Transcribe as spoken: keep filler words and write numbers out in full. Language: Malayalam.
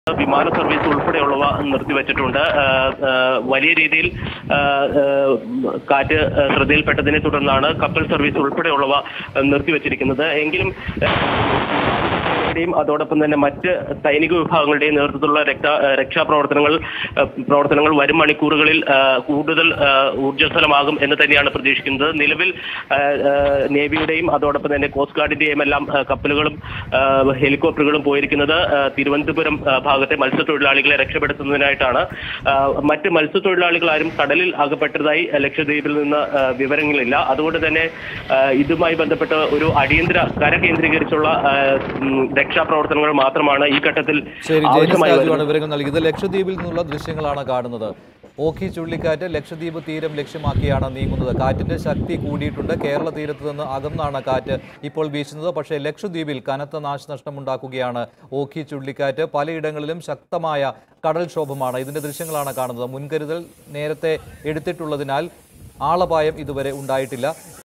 വിമാന സർവീസ് ഉൾപ്പെടെയുള്ളവ നിർത്തിവെച്ചിട്ടുണ്ട്. വലിയ രീതിയിൽ കാറ്റ് ശ്രദ്ധയിൽപ്പെട്ടതിനെ തുടർന്നാണ് കപ്പൽ സർവീസ് ഉൾപ്പെടെയുള്ളവ നിർത്തിവെച്ചിരിക്കുന്നത്. എങ്കിലും അതോടൊപ്പം തന്നെ മറ്റ് സൈനിക വിഭാഗങ്ങളുടെയും നേതൃത്വത്തിലുള്ള രക്ഷാ രക്ഷാപ്രവർത്തനങ്ങൾ പ്രവർത്തനങ്ങൾ വരും മണിക്കൂറുകളിൽ കൂടുതൽ ഊർജ്ജസ്വലമാകും എന്ന് തന്നെയാണ് പ്രതീക്ഷിക്കുന്നത്. നിലവിൽ നേവിയുടെയും അതോടൊപ്പം തന്നെ കോസ്റ്റ് ഗാർഡിന്റെയും എല്ലാം കപ്പലുകളും ഹെലികോപ്റ്ററുകളും പോയിരിക്കുന്നത് തിരുവനന്തപുരം ഭാഗത്തെ മത്സ്യത്തൊഴിലാളികളെ രക്ഷപ്പെടുത്തുന്നതിനായിട്ടാണ്. മറ്റ് മത്സ്യത്തൊഴിലാളികൾ ആരും കടലിൽ അകപ്പെട്ടതായി ലക്ഷദ്വീപിൽ നിന്ന് വിവരങ്ങളില്ല. അതുകൊണ്ട് തന്നെ ഇതുമായി ബന്ധപ്പെട്ട് ഒരു അടിയന്തര കര കേന്ദ്രീകരിച്ചുള്ള രക്ഷാപ്രവർത്തനങ്ങൾ മാത്രമാണ് ഈ ഘട്ടത്തിൽ വിവരങ്ങൾ നൽകിയത്. ലക്ഷദ്വീപിൽ നിന്നുള്ള ദൃശ്യങ്ങളാണ് കാണുന്നത്. ഓഖി ചുഴലിക്കാറ്റ് ലക്ഷദ്വീപ് തീരം ലക്ഷ്യമാക്കിയാണ് നീങ്ങുന്നത്. കാറ്റിന്റെ ശക്തി കൂടിയിട്ടുണ്ട്. കേരള തീരത്ത് നിന്ന് അകന്നാണ് കാറ്റ് ഇപ്പോൾ വീശുന്നത്. പക്ഷേ ലക്ഷദ്വീപിൽ കനത്ത നാശനഷ്ടമുണ്ടാക്കുകയാണ് ഓഖി ചുഴലിക്കാറ്റ്. പലയിടങ്ങളിലും ശക്തമായ കടൽക്ഷോഭമാണ്. ഇതിന്റെ ദൃശ്യങ്ങളാണ് കാണുന്നത്. മുൻകരുതൽ നേരത്തെ എടുത്തിട്ടുള്ളതിനാൽ ആളപായം ഇതുവരെ ഉണ്ടായിട്ടില്ല.